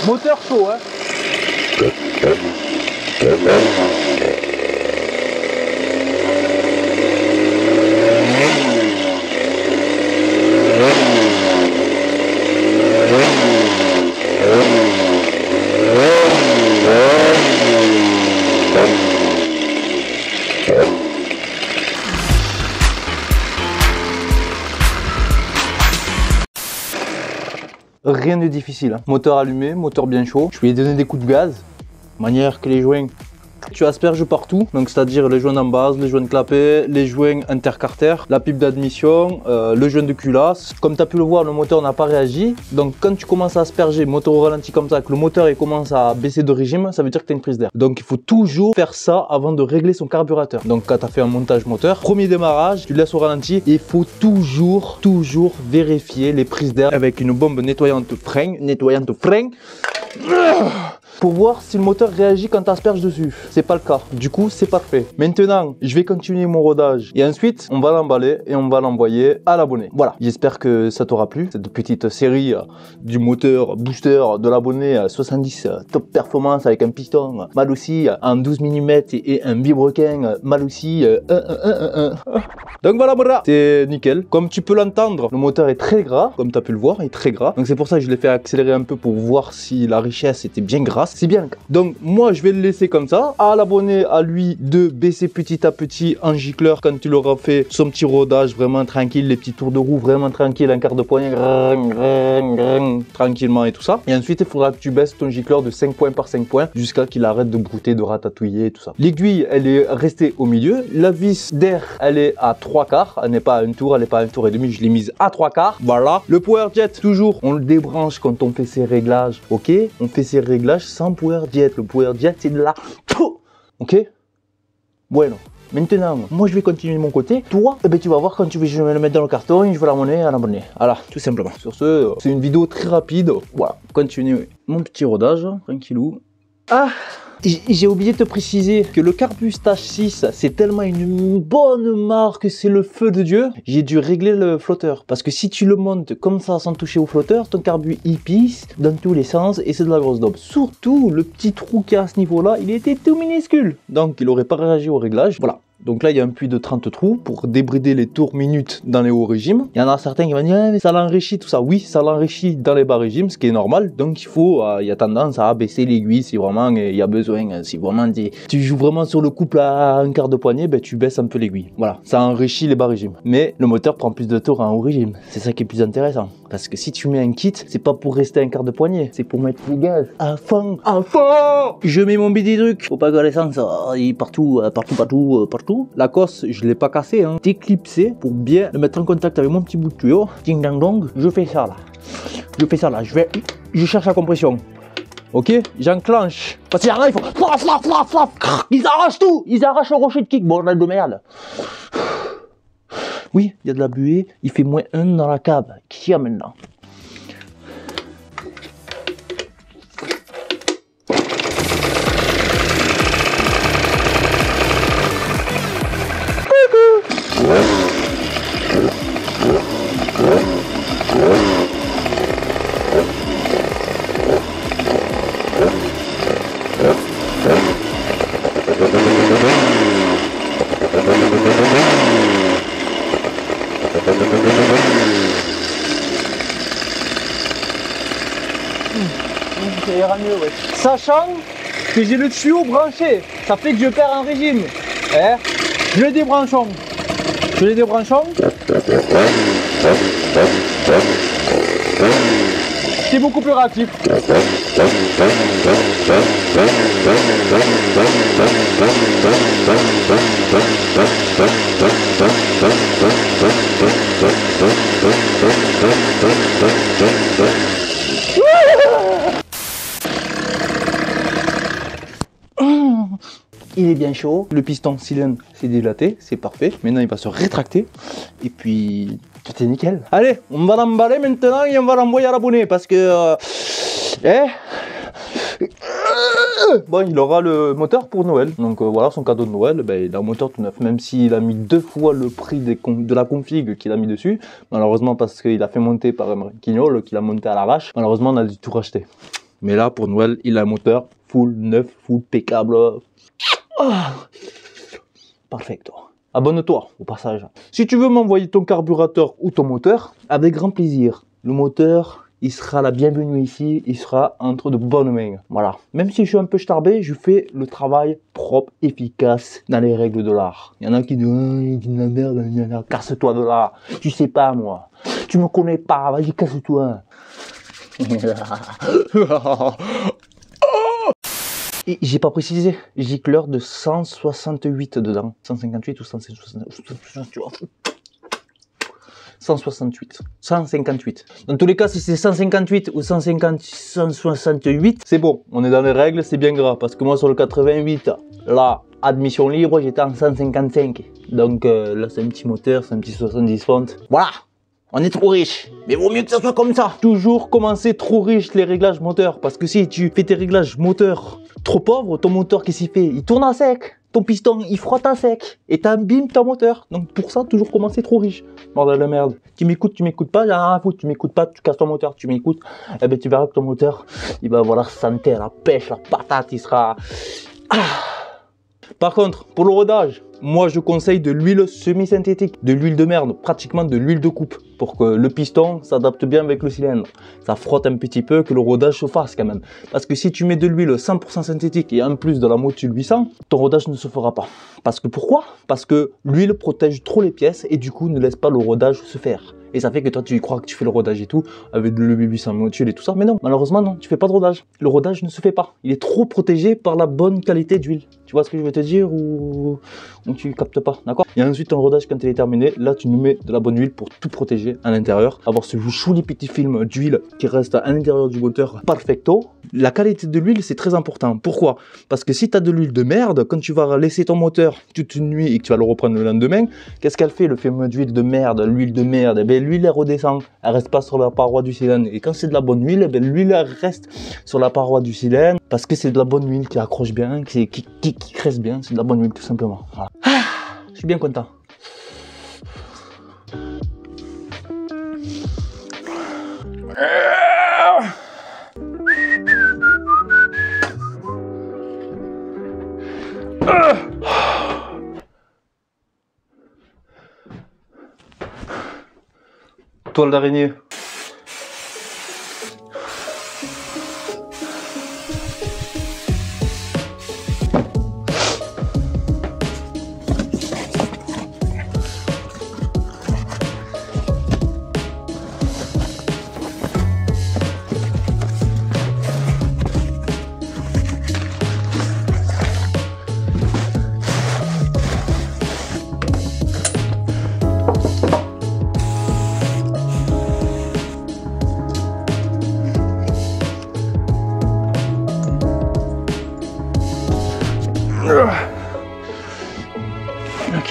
Moteur chaud, hein. Rien de difficile, hein. Moteur allumé, moteur bien chaud. Je lui ai donné des coups de gaz, de manière que les joints, tu asperges partout, donc c'est-à-dire les joints d'en base, les joints de clapet, les joints intercarter, la pipe d'admission, le joint de culasse. Comme tu as pu le voir, le moteur n'a pas réagi. Donc quand tu commences à asperger, moteur au ralenti comme ça, que le moteur il commence à baisser de régime, ça veut dire que tu as une prise d'air. Donc il faut toujours faire ça avant de régler son carburateur. Donc quand tu as fait un montage moteur, premier démarrage, tu laisses au ralenti. Il faut toujours vérifier les prises d'air avec une bombe nettoyante frein, pour voir si le moteur réagit quand tu asperges dessus. C'est pas le cas. Du coup, c'est parfait. Maintenant, je vais continuer mon rodage et ensuite, on va l'emballer et on va l'envoyer à l'abonné. Voilà. J'espère que ça t'aura plu. Cette petite série du moteur booster de l'abonné 70 top performance avec un piston mal aussi en 12 mm et un vilebrequin mal aussi 1. Donc voilà, c'est nickel. Comme tu peux l'entendre, le moteur est très gras. Comme tu as pu le voir, il est très gras. Donc c'est pour ça que je l'ai fait accélérer un peu pour voir si la richesse était bien grasse. C'est bien le cas. Donc moi je vais le laisser comme ça. À l'abonné, à lui de baisser petit à petit en gicleur quand il aura fait son petit rodage vraiment tranquille, les petits tours de roue vraiment tranquille, un quart de poignet tranquillement et tout ça. Et ensuite il faudra que tu baisses ton gicleur de 5 points par 5 points jusqu'à qu'il arrête de brouter, de ratatouiller et tout ça. L'aiguille elle est restée au milieu. La vis d'air elle est à 3/4. Elle n'est pas à un tour, elle n'est pas à un tour et demi. Je l'ai mise à 3/4. Voilà. Le power jet toujours on le débranche quand on fait ses réglages. Ok, on fait ses réglages sans power jet. Le power jet c'est de la... Ok. Bueno. Maintenant, moi je vais continuer de mon côté. Toi, eh ben, tu vas voir quand je vais le mettre dans le carton et je vais l'amener à l'abonné. Voilà, tout simplement. Sur ce, c'est une vidéo très rapide. Voilà, continue mon petit rodage, tranquillou. Ah, j'ai oublié de te préciser que le Carbustage 6, c'est tellement une bonne marque, c'est le feu de Dieu. J'ai dû régler le flotteur. Parce que si tu le montes comme ça sans toucher au flotteur, ton carbu il pisse dans tous les sens et c'est de la grosse daube. Surtout le petit trou qu'il y a à ce niveau-là, il était tout minuscule. Donc il n'aurait pas réagi au réglage. Voilà. Donc là, il y a un puits de 30 trous pour débrider les tours minutes dans les hauts régimes. Il y en a certains qui vont dire, ah, mais ça l'enrichit tout ça. Oui, ça l'enrichit dans les bas régimes, ce qui est normal. Donc il faut, il y a tendance à baisser l'aiguille si vraiment il y a besoin. Si vraiment tu joues vraiment sur le couple à un quart de poignet, ben, tu baisses un peu l'aiguille. Voilà, ça enrichit les bas régimes. Mais le moteur prend plus de tours en haut régime. C'est ça qui est plus intéressant. Parce que si tu mets un kit, c'est pas pour rester un quart de poignet, c'est pour mettre les gaz à fond, à fond. Je mets mon petit truc. Faut pas que l'essence aille partout. La cosse, je l'ai pas cassée, hein. Déclipsé pour bien le mettre en contact avec mon petit bout de tuyau. Ding dang dong, je fais ça là. Je cherche la compression. Ok, j'enclenche. Parce qu'il y en a, il faut... Ils arrachent tout. Ils arrachent le rocher de kick. Bordel de merde. Oui, il y a de la buée. Il fait -1 dans la cave. Qui y a maintenant? Ça ira mieux, ouais. Sachant que j'ai le tuyau branché, ça fait que je perds en régime. Eh, je le débranchons. C'est beaucoup plus réactif. Il est bien chaud, le piston cylindre s'est dilaté, c'est parfait. Maintenant il va se rétracter et puis tout est nickel. Allez, on va l'emballer maintenant et on va l'envoyer à l'abonné parce que... Bon, il aura le moteur pour Noël. Donc voilà, son cadeau de Noël, ben, il a un moteur tout neuf. Même s'il a mis 2 fois le prix de la config qu'il a mis dessus. Malheureusement parce qu'il a fait monter par un guignol, qu'il a monté à l'arrache. Malheureusement, on a dû tout racheter. Mais là, pour Noël, il a un moteur full neuf, full impeccable. Ah, perfecto. Abonne-toi au passage. Si tu veux m'envoyer ton carburateur ou ton moteur, avec grand plaisir. Le moteur, il sera la bienvenue ici, il sera entre de bonnes mains. Voilà. Même si je suis un peu starbé, je fais le travail propre, efficace, dans les règles de l'art. Il y en a qui disent, oh, il dit de la merde, casse-toi de là. Tu sais pas, moi. Tu me connais pas, vas-y, casse-toi. Et j'ai pas précisé, gicleur de 168 dedans. 158 ou 168. 168. 158. Dans tous les cas, si c'est 158 ou 168, c'est bon. On est dans les règles, c'est bien grave. Parce que moi, sur le 88, là, admission libre, j'étais en 155. Donc là, c'est un petit moteur, c'est un petit 70 fontes. Voilà! On est trop riche, mais vaut mieux que ça soit comme ça. Toujours commencer trop riche les réglages moteurs, parce que si tu fais tes réglages moteurs trop pauvres, ton moteur qu'est-ce qu'il fait? Il tourne à sec, ton piston il frotte à sec, et t'abîmes ton moteur. Donc pour ça, toujours commencer trop riche. Bordel de merde. Tu m'écoutes pas, j'ai rien à foutre, tu m'écoutes pas, tu casses ton moteur, tu m'écoutes, eh ben tu verras que ton moteur, il va avoir la santé, la pêche, la patate, il sera... Ah. Par contre, pour le rodage, moi je conseille de l'huile semi-synthétique, de l'huile de merde, pratiquement de l'huile de coupe, pour que le piston s'adapte bien avec le cylindre. Ça frotte un petit peu, que le rodage se fasse quand même. Parce que si tu mets de l'huile 100% synthétique et en plus de la motul 800, ton rodage ne se fera pas. Parce que pourquoi? Parce que l'huile protège trop les pièces et du coup ne laisse pas le rodage se faire. Et ça fait que toi tu crois que tu fais le rodage et tout, avec le 800 motul et tout ça, mais non, malheureusement non, tu fais pas de rodage. Le rodage ne se fait pas. Il est trop protégé par la bonne qualité d'huile. Tu vois ce que je veux te dire ou tu captes pas, d'accord? Et ensuite ton rodage quand il est terminé, là tu nous mets de la bonne huile pour tout protéger à l'intérieur. Avoir ce joli petit film d'huile qui reste à l'intérieur du moteur perfecto. La qualité de l'huile c'est très important. Pourquoi? Parce que si tu as de l'huile de merde, quand tu vas laisser ton moteur toute une nuit et que tu vas le reprendre le lendemain, qu'est-ce qu'elle fait le film d'huile de merde, l'huile de merde? Eh bien, l'huile elle redescend, elle reste pas sur la paroi du cylindre. Et quand c'est de la bonne huile, eh bien, l'huile elle reste sur la paroi du cylindre parce que c'est de la bonne huile qui accroche bien, qui cresse bien, c'est de la bonne huile tout simplement. Voilà. Ah, je suis bien content. Toile d'araignée. Ok.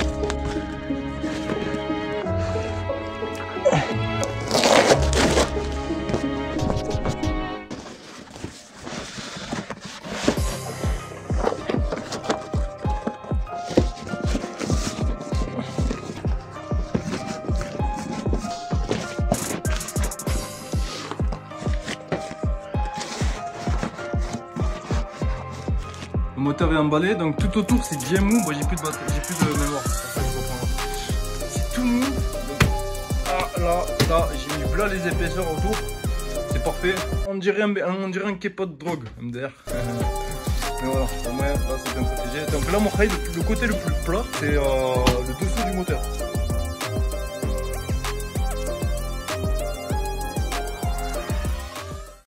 Le moteur est emballé, donc tout autour c'est bien mou. Moi j'ai plus de batterie, j'ai plus de mémoire. C'est tout mou. Donc, là, j'ai mis là les épaisseurs autour. C'est parfait. On dirait un kepa de drogue, MDR. Mais voilà, au moins là c'est bien protégé. Donc là mon rail, le côté le plus plat, c'est le dessous du moteur.